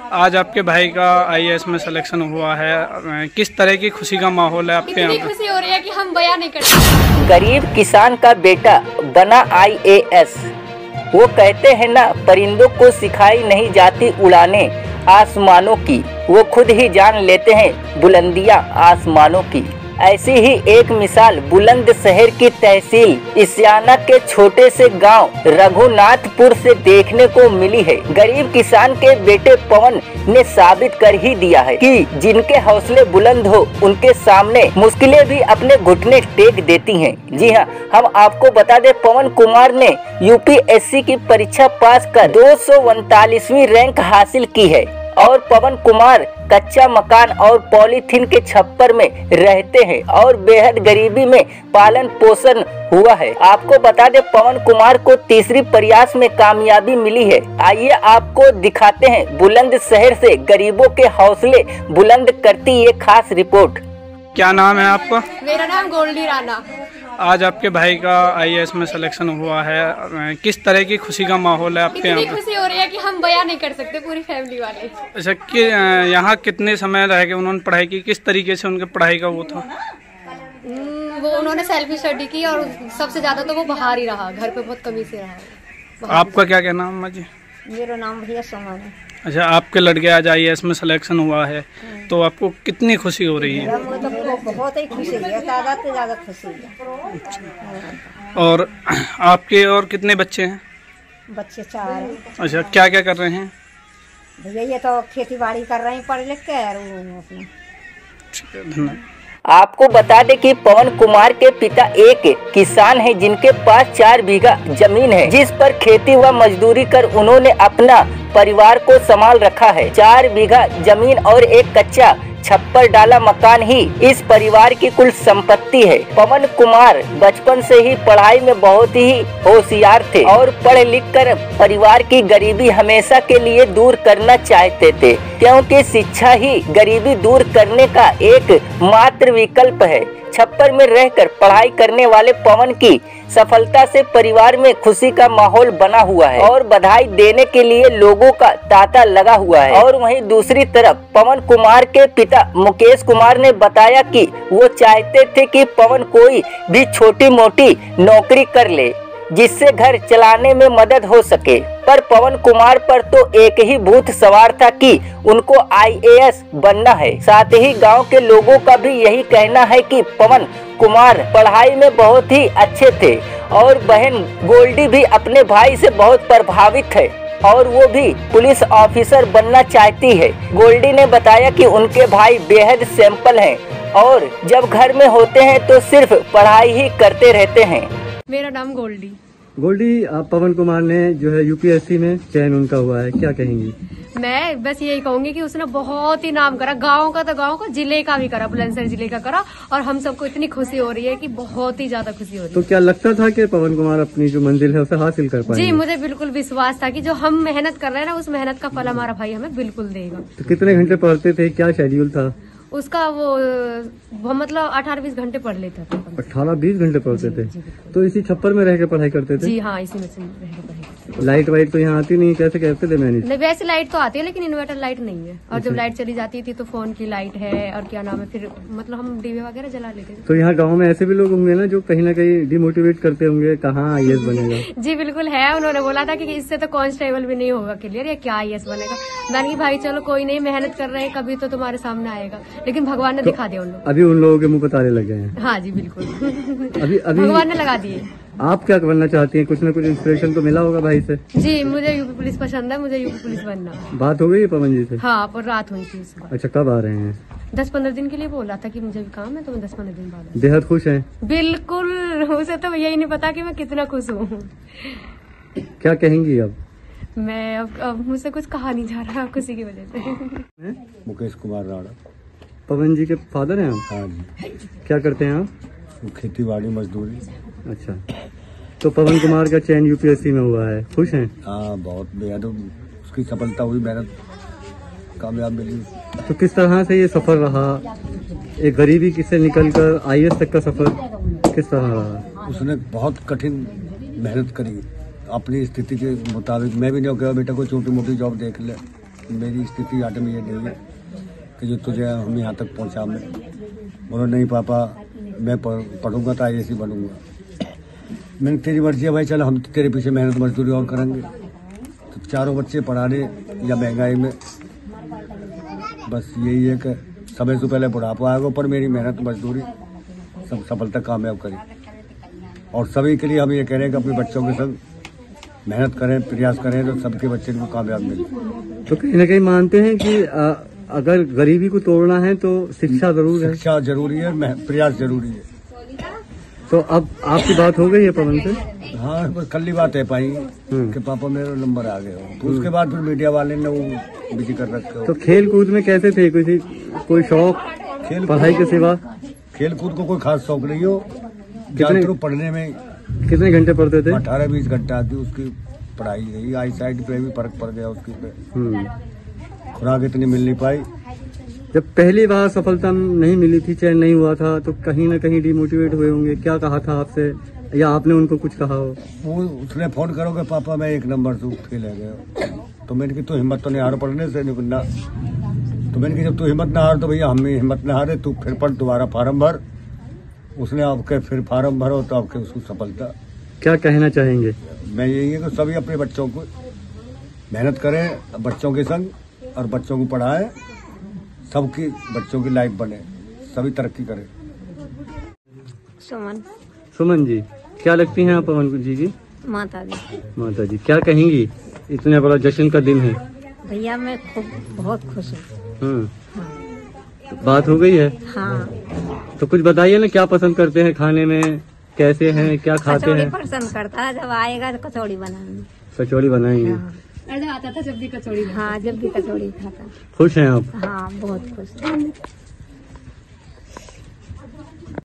आज आपके भाई का आईएएस में सिलेक्शन हुआ है, किस तरह की खुशी का माहौल है आपके यहाँ? खुशी हो रही है कि हम बयान नहीं कर सकते। गरीब किसान का बेटा बना आईएएस। वो कहते हैं ना, परिंदों को सिखाई नहीं जाती उड़ाने आसमानों की, वो खुद ही जान लेते हैं बुलंदियां आसमानों की। ऐसी ही एक मिसाल बुलंदशहर की तहसील इस्याना के छोटे से गांव रघुनाथपुर से देखने को मिली है। गरीब किसान के बेटे पवन ने साबित कर ही दिया है कि जिनके हौसले बुलंद हो उनके सामने मुश्किलें भी अपने घुटने टेक देती हैं। जी हाँ, हम आपको बता दें, पवन कुमार ने यूपीएससी की परीक्षा पास कर 239वीं रैंक हासिल की है और पवन कुमार कच्चा मकान और पॉलीथीन के छप्पर में रहते हैं और बेहद गरीबी में पालन पोषण हुआ है। आपको बता दें, पवन कुमार को तीसरी प्रयास में कामयाबी मिली है। आइए आपको दिखाते हैं बुलंदशहर से गरीबों के हौसले बुलंद करती ये खास रिपोर्ट। क्या नाम है आपका? मेरा नाम गोल्डी राणा। आज आपके भाई का आईएएस में सिलेक्शन हुआ है, किस तरह की खुशी का माहौल है आपके यहाँ? खुशी हो रही है कि हम बयान नहीं कर सकते, पूरी फैमिली वाले। अच्छा, कि यहाँ कितने समय रह के उन्होंने पढ़ाई की, किस तरीके से उनके पढ़ाई का वो था? वो उन्होंने सेल्फ स्टडी की और सबसे ज्यादा तो वो बाहर ही रहा, घर पे बहुत कमी से रहा। आपका क्या कहना है अम्मा जी? मेरा नाम भैया सोमान है। अच्छा, आपके लड़के आज आईएएस में सिलेक्शन हुआ है, तो आपको कितनी खुशी हो रही है? मुझे तो बहुत ही खुशी है, ज़्यादा से ज़्यादा खुशी है। और आपके और कितने बच्चे हैं? बच्चे 4 हैं। अच्छा, क्या क्या कर रहे हैं? भैया ये तो खेती बाड़ी कर रहे हैं, पढ़ लिख के। ठीक है, धन्यवाद। आपको बता दें कि पवन कुमार के पिता एक किसान हैं जिनके पास 4 बीघा जमीन है, जिस पर खेती व मजदूरी कर उन्होंने अपना परिवार को संभाल रखा है। 4 बीघा जमीन और एक कच्चा छप्पर डाला मकान ही इस परिवार की कुल संपत्ति है। पवन कुमार बचपन से ही पढ़ाई में बहुत ही होशियार थे और पढ़ लिख कर परिवार की गरीबी हमेशा के लिए दूर करना चाहते थे, क्योंकि शिक्षा ही गरीबी दूर करने का एक मात्र विकल्प है। छप्पर में रहकर पढ़ाई करने वाले पवन की सफलता से परिवार में खुशी का माहौल बना हुआ है और बधाई देने के लिए लोगों का तांता लगा हुआ है। और वहीं दूसरी तरफ पवन कुमार के पिता मुकेश कुमार ने बताया कि वो चाहते थे कि पवन कोई भी छोटी मोटी नौकरी कर ले जिससे घर चलाने में मदद हो सके, पर पवन कुमार पर तो एक ही भूत सवार था कि उनको आईएएस बनना है। साथ ही गांव के लोगों का भी यही कहना है कि पवन कुमार पढ़ाई में बहुत ही अच्छे थे और बहन गोल्डी भी अपने भाई से बहुत प्रभावित है और वो भी पुलिस ऑफिसर बनना चाहती है। गोल्डी ने बताया कि उनके भाई बेहद सिंपल हैं और जब घर में होते हैं तो सिर्फ पढ़ाई ही करते रहते हैं। मेरा नाम गोल्डी। आप पवन कुमार ने जो है यूपीएससी में चयन उनका हुआ है, क्या कहेंगी? मैं बस यही कहूंगी कि उसने बहुत ही नाम करा, गांव का तो गांव का, जिले का भी करा, बुलंदशहर जिले का करा और हम सबको इतनी खुशी हो रही है कि बहुत ही ज्यादा खुशी हो रही है। तो क्या लगता था कि पवन कुमार अपनी जो मंजिल है उसे हासिल कर पाएंगे? जी, मुझे बिल्कुल विश्वास था कि जो हम मेहनत कर रहे हैं ना, उस मेहनत का फल हमारा भाई हमें बिल्कुल देगा। तो कितने घंटे पढ़ते थे, क्या शेड्यूल था उसका? वो मतलब 18-20 घंटे पढ़ लेता था। 18-20 घंटे पढ़ते थे? तो इसी छप्पर में रह के पढ़ाई करते थे? जी हाँ, इसी में से रह के पढ़ाई करते थे। लाइट वाइट तो यहाँ आती नहीं, कैसे करते थे मैनेज? नहीं, वैसे लाइट तो आती है लेकिन इन्वर्टर लाइट नहीं है, और जब लाइट चली जाती थी तो फोन की लाइट है और क्या नाम है, फिर मतलब हम डीवे वगैरह जला लेते थे। तो यहाँ गाँव में ऐसे भी लोग होंगे ना जो कहीं ना कहीं डिमोटिवेट करते होंगे, कहाँ आईएएस बनेगा? जी बिल्कुल है, उन्होंने बोला था कि इससे तो कांस्टेबल भी नहीं होगा क्लियर, या क्या आईएएस बनेगा। मैंने कहा भाई चलो कोई नहीं, मेहनत कर रहे हैं, कभी तो तुम्हारे सामने आएगा, लेकिन भगवान ने दिखा दिया उन लोग। अभी उन लोगों के मुंह पर ताले लग गए हैं? हाँ जी बिल्कुल। अभी भगवान ने लगा दिए। आप क्या बनना चाहती हैं? कुछ न कुछ इंस्पिरेशन तो मिला होगा भाई से? जी, मुझे यूपी पुलिस पसंद है, मुझे यूपी पुलिस बनना। बात हो गई है पवन जी से? हाँ, पर रात हुई थी। अच्छा, कब आ रहे हैं? 10-15 दिन के लिए बोला था कि मुझे भी काम है, तो मैं 10-15 दिन बाद। बेहद खुश हैं? बिल्कुल, उसे तो यही नहीं पता कि मैं कितना खुश हूँ। क्या कहेंगी अब? मैं अब मुझसे कुछ कहा नहीं जा रहा खुशी की वजह से। मुकेश कुमार राणा। पवन जी के फादर हैं आप? हाँ जी। क्या करते हैं आप? खेती बाड़ी मजदूरी। अच्छा, तो पवन कुमार का चयन यूपीएससी में हुआ है, खुश हैं? हाँ, बहुत बेहद उसकी सफलता हुई, मेहनत कामयाब मिली। तो किस तरह से ये सफर रहा, एक गरीबी से निकलकर आईएएस तक का सफर किस तरह रहा? उसने बहुत कठिन मेहनत करी अपनी स्थिति के मुताबिक। मैं भी नहीं कहा बेटा कोई छोटी मोटी जॉब देख ले, मेरी स्थिति आटे में ये नहीं है कि जो तुझे हम यहाँ तक पहुँचा। मैं बोलो नहीं पापा, मैं पढ़ूंगा तो IAS बनूंगा। मैंने तेरी मर्जी है भाई, चल हम तेरे पीछे मेहनत मजदूरी और करेंगे। तो चारों बच्चे पढ़ाने या महंगाई में, बस यही है कि समय से पहले बुढ़ापा आएगा, पर मेरी मेहनत मजदूरी सब सफलता कामयाब करें। और सभी के लिए हम ये कह रहे हैं कि अपने बच्चों के संग मेहनत करें, प्रयास करें तो सबके बच्चे को कामयाब मिले। तो कहीं ना कहीं मानते हैं कि अगर गरीबी को तोड़ना है तो शिक्षा जरूर है। शिक्षा जरूरी है, प्रयास जरूरी है। तो अब आपकी बात हो गई है पवन से? हाँ, बस कल ही बात है पाई कि पापा मेरा नंबर आ गया हो। तो उसके बाद फिर मीडिया वाले ने वो बिजी कर रखा हो। तो खेल कूद में कैसे थे? कोई शौक खेल पढ़ाई के सिवा? खेल कूद को कोई खास शौक नहीं हो, ज्यादातर पढ़ने में। कितने घंटे पढ़ते थे? 18-20 घंटा आती उसकी पढ़ाई रही। आई साइड पे भी फर्क पड़ गया उसकी पे, खुराक इतनी मिल नहीं पाई। जब पहली बार सफलता नहीं मिली थी, चयन नहीं हुआ था, तो कहीं ना कहीं डिमोटिवेट हुए होंगे। क्या कहा था आपसे या आपने उनको कुछ कहा हो? वो उसने फोन करोगे पापा मैं 1 नंबर से फेल है गया। तो मैंने कहा तू हिम्मत तो नहीं हार पढ़ने से निकलना। तो मैंने कहा जब तू हिम्मत ना हार तो भैया हम भी हिम्मत ना हारे, तू फिर पढ़, दोबारा फार्म भर। उसने आपके फिर फार्म भरो तो आपके उसको सफलता। क्या कहना चाहेंगे? मैं यही है कि सभी अपने बच्चों को मेहनत करें, बच्चों के संग, और बच्चों को पढ़ाएं, सबकी बच्चों की लाइफ बने, सभी तरक्की करें। सुमन जी, क्या लगती हैं आप पवन जी की? माता जी। माता जी, क्या कहेंगी? इतने बड़ा जश्न का दिन है। भैया मैं बहुत खुश हूँ। बात हो गई है? हाँ। तो कुछ बताइए ना, क्या पसंद करते हैं खाने में, कैसे हैं, क्या खाते हैं? पसंद करता है, जब आएगा तो कचौड़ी बनाएंगे। कचौड़ी बनाएंगे? आता था जब भी कचौड़ी। हाँ, जब भी कचौड़ी खाता। खुश हैं आप? हाँ, बहुत खुश।